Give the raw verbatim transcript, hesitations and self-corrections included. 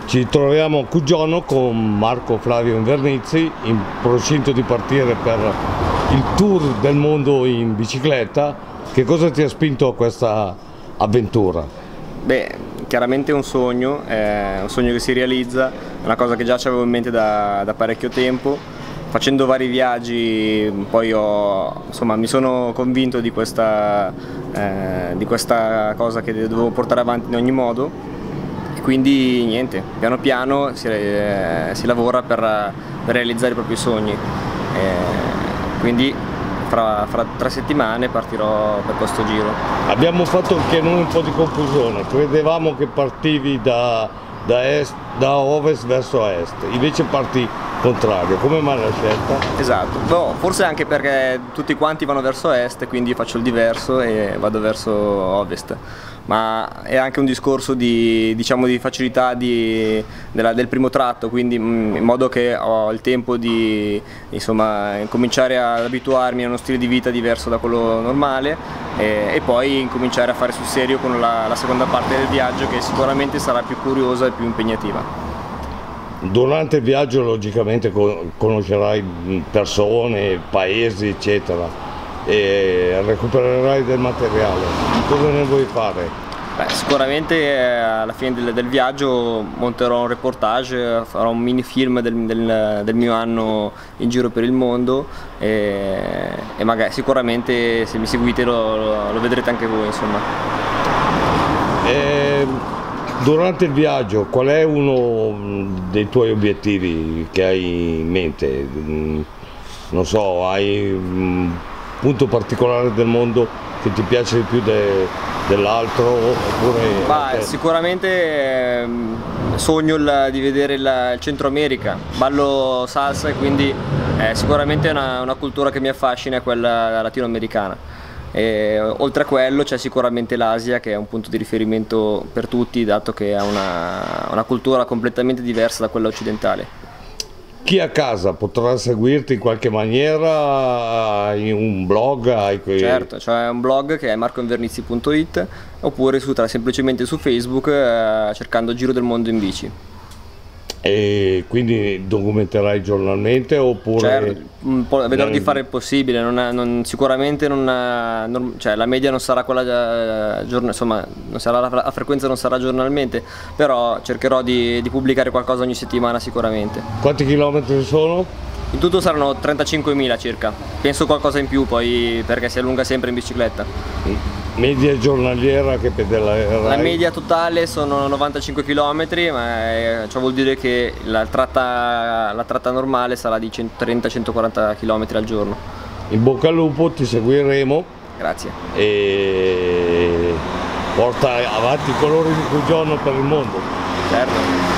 Ci troviamo a Cuggiono con Marco Flavio Invernizzi, in procinto di partire per il tour del mondo in bicicletta. Che cosa ti ha spinto a questa avventura? Beh, chiaramente è un sogno, è un sogno che si realizza, è una cosa che già avevo in mente da, da parecchio tempo. Facendo vari viaggi poi ho, insomma, mi sono convinto di questa, eh, di questa cosa che dovevo portare avanti in ogni modo. Quindi niente, piano piano si, eh, si lavora per, per realizzare i propri sogni. Eh, quindi fra, fra tre settimane partirò per questo giro. Abbiamo fatto anche noi un po' di confusione, credevamo che partivi da, da, est, da ovest verso est, invece parti contrario. Come mai la scelta? Esatto, no, forse anche perché tutti quanti vanno verso est, quindi faccio il diverso e vado verso ovest. Ma è anche un discorso di, diciamo, di facilità di, della, del primo tratto, quindi in modo che ho il tempo di, insomma, cominciare ad abituarmi a uno stile di vita diverso da quello normale e, e poi incominciare a fare sul serio con la, la seconda parte del viaggio, che sicuramente sarà più curiosa e più impegnativa. Durante il viaggio logicamente conoscerai persone, paesi eccetera, e recupererai del materiale. Cosa ne vuoi fare? Beh, sicuramente alla fine del, del viaggio monterò un reportage, farò un mini film del, del, del mio anno in giro per il mondo e, e magari sicuramente se mi seguite lo, lo, lo vedrete anche voi, insomma. E durante il viaggio qual è uno dei tuoi obiettivi che hai in mente? Non so, hai un punto particolare del mondo che ti piace di più de, dell'altro? Oppure Bah, sicuramente eh, sogno il, di vedere il, il Centro America, ballo salsa e quindi eh, sicuramente è una, una cultura che mi affascina, è quella latinoamericana. E, oltre a quello c'è sicuramente l'Asia, che è un punto di riferimento per tutti, dato che ha una, una cultura completamente diversa da quella occidentale. Chi a casa potrà seguirti in qualche maniera? Hai un blog? Hai quei... Certo, c'è un blog che è marco invernizzi punto it, oppure su, semplicemente su Facebook eh, cercando Giro del Mondo in bici. E quindi documenterai giornalmente oppure? Certo, un po', vedrò di fare il possibile, non è, non, sicuramente non, non, cioè, la media non sarà quella, eh, giorno, insomma, non sarà, la, la frequenza non sarà giornalmente, però cercherò di, di pubblicare qualcosa ogni settimana sicuramente. Quanti chilometri sono? In tutto saranno trentacinquemila circa, penso qualcosa in più poi perché si allunga sempre in bicicletta. Media giornaliera che pedalerai? La media totale sono novantacinque chilometri, ma eh, ciò vuol dire che la tratta, la tratta normale sarà di centotrenta centoquaranta chilometri al giorno. In bocca al lupo, ti seguiremo. Grazie. E porta avanti i colori di Cuggiono per il mondo. Certo.